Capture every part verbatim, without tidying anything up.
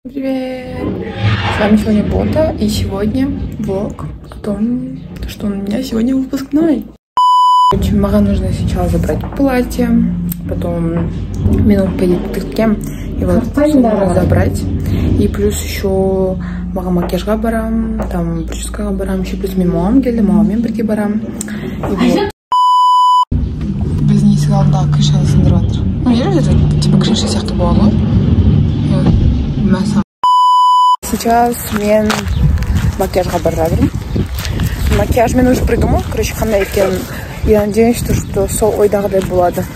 Привет! С вами сегодня Бота, и сегодня влог о том, что у меня сегодня выпускной. Мне нужно сначала забрать платье, потом минут поедет к тыртке, и вот нужно забрать. И плюс еще макияжга барам, там прическа барам, еще плюс мен мамам келді, мамаммен бірге барам. И вот. Біздің есік алдында крышаны сындырып жатыр. Ну, видишь, типа крыша сияқты болады. Сейчас мен макияжға барып жатырмын. Макияж мен уже придумал, короче, қандай екенін. Я надеюсь, что, что сол ойдағыдай болады.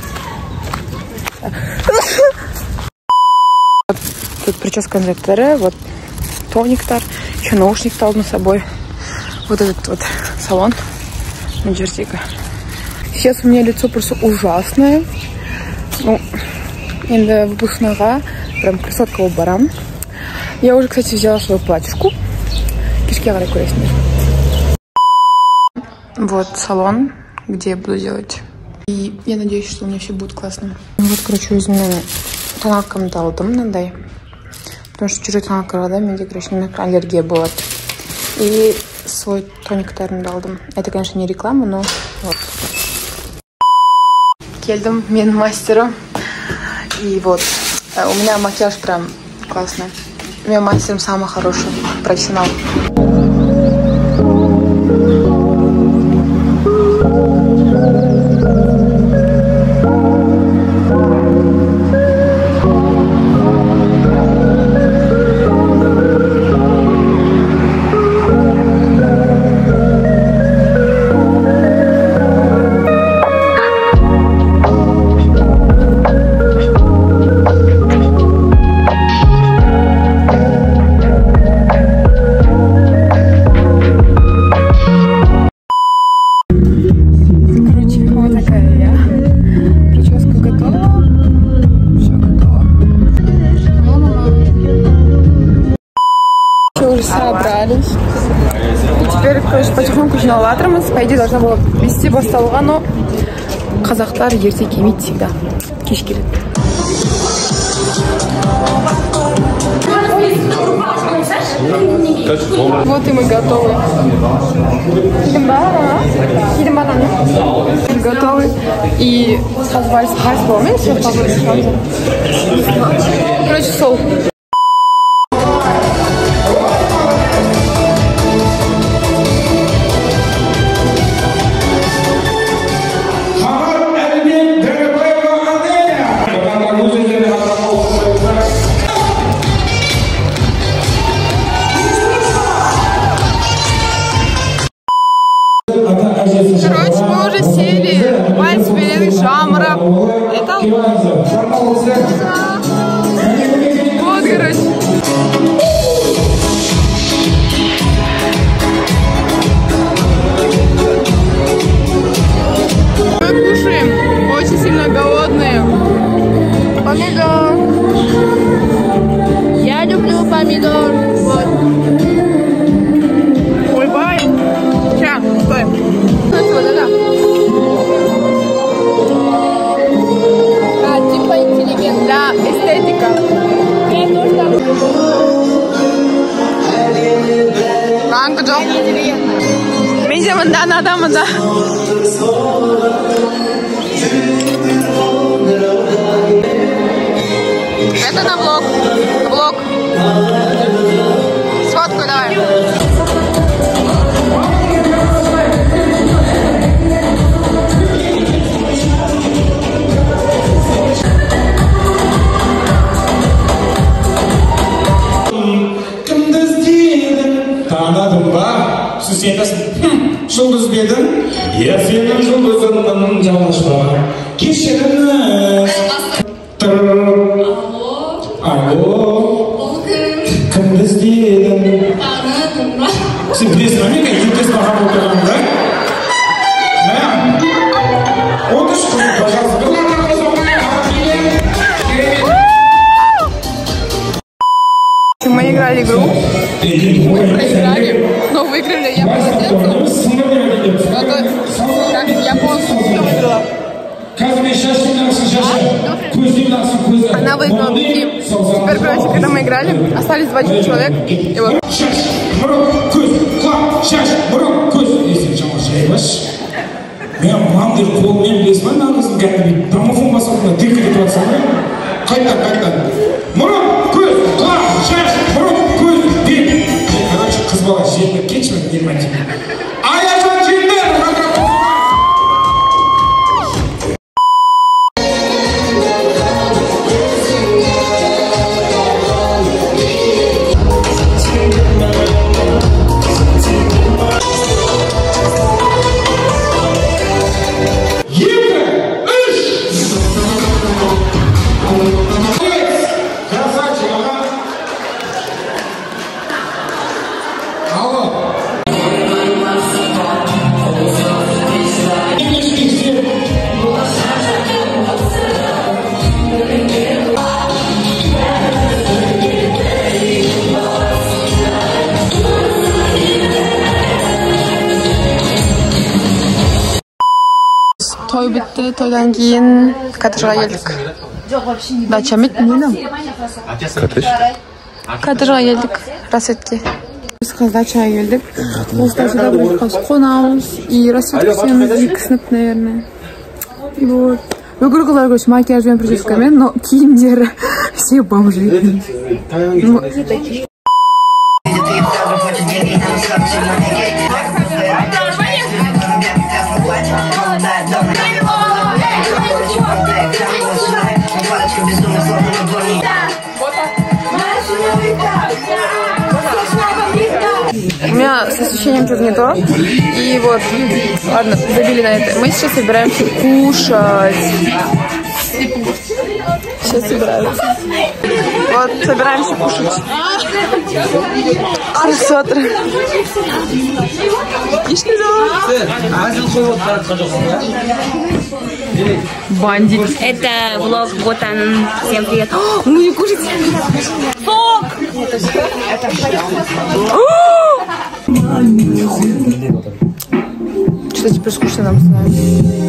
Тут прическа инжекторы, вот тониктар, еще наушник-то алдым с собой. Вот этот вот салон на Джерсика. Сейчас у меня лицо просто ужасное. Ну, енді выпускного прям красотка барам. Я уже, кстати, взяла свою платьишку. Кишки я говорю, вот салон, где я буду делать. И я надеюсь, что у меня все будет классно. Вот, короче, өзімнің тоналкамды алдым мынандай. Потому что чужой тоналкаларда менде, короче, аллергия болады. И свой тониктарымды алдым. Это, конечно, не реклама, но вот. Келдім мен мастеру. И вот, у меня макияж прям классный. У меня мастер самый хороший, профессионал. Собрались. И теперь, короче, потихоньку жиналатырмыз. По идее, должна была вести басталуға, но қазақтар ерте келмейді всегда. Кеш келеді. Вот и мы готовы. Готовы. И позвали с вами. Короче, сол. Короче, мы уже сели. Вальс Белых Жамров. Это вот, короче. Мы кушаем. Очень сильно голодные. Помидор. Я люблю помидор. Вот. Ой, бай. Сейчас, стой. Вот это. А, типа интеллигент. Да, эстетика. Канка, Джо. Видимо, да, надо, надо. Это на блог. Блог. Сфоткай давай. Жұлдыз бедің, я сенің жұлдызыңның жалғышпа. Кешіріңіз. Алло. Кімді іздедің? Сен білесің, мен ертес бағам отырғанмын, да? Он үш күн, пожалуйста. Мы играли игру. Мы проиграли, но выиграли. Я молодец. Это как японцы выиграла. Она выиграла такие суперпрочки, когда мы играли. Остались два человека. И вот. Мен мамдыр қолмен білесің ба нағызым кәдімгі граммофон басып тірк етіп жатсам ба қайта қайта мұрын көз құлақ шаш мұрын көз бет короче қыз бала жеріне кетші германия аяжан жерінде Той бітті, тойдан кейін коттеджға келдік. Дача ма еді, не? Коттедж? Коттеджға келдік, рассветке. Біз қыз дачаға келдік. Осында сюда бір қыз қонамыз. И рассвет күтеміз, екі сынып, наверное. И вот. Бүкіл қыздар көрші макияжбен прическамен, но киімдері все бомжи. У меня с освещением что-то не то. И вот, ладно, забили на это. Мы сейчас собираемся кушать. Сейчас собираемся. Вот, собираемся кушать. Красота. Бандит. Это влог Готан. Всем привет. Мы кушать. Сок! Что теперь скучно нам становится?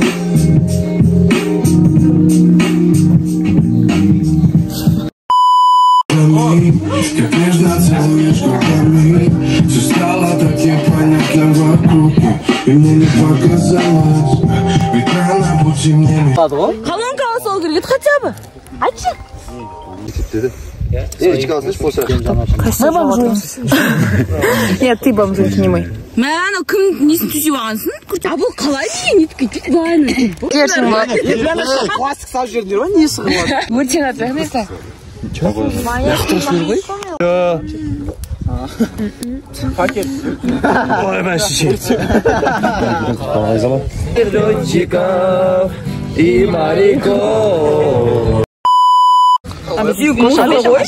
Как нежно целуешь губами, все стало так непонятно вокруг, и мне не показалось, ведь рано пути мне не... Колонка алса керек хотя бы. Айтшы. Мы бомжуемся. Нет, ты бомжуешь, не мы. Мә, анау кім несін төсеп алғансың? А бұл қалай не нетіп бәрін? Кершін ба? Пластик сап жердер ғой, не сығылады? Өртен аты жақнайса? Пакет. Ой, мен шешет. Летчиков и моряков. А біз үй көшеді ғой?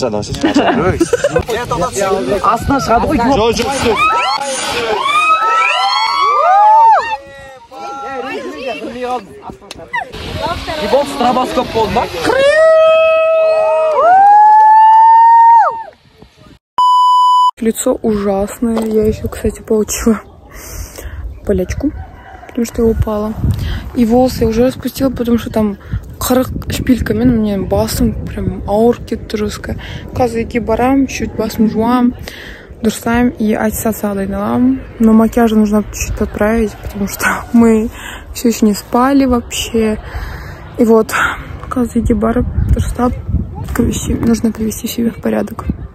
Астынан шығады ғой. Жоқ, жоқ, жоқ. И бұл стробоскоп болды ма? Лицо ужасное. Я еще, кстати, получила болячку, потому что я упала. И волосы я уже распустила, потому что там қырық шпилькамен у меня басым прям ауыр кетті жестко. Қазір барам, чуть басым жуам, дұрыстаймын и аттестация дайындаламын. Но макияж нужно чуть подправить, потому что мы все еще не спали вообще. И вот, қазір барып, дұрыстап, нужно привести себя в порядок.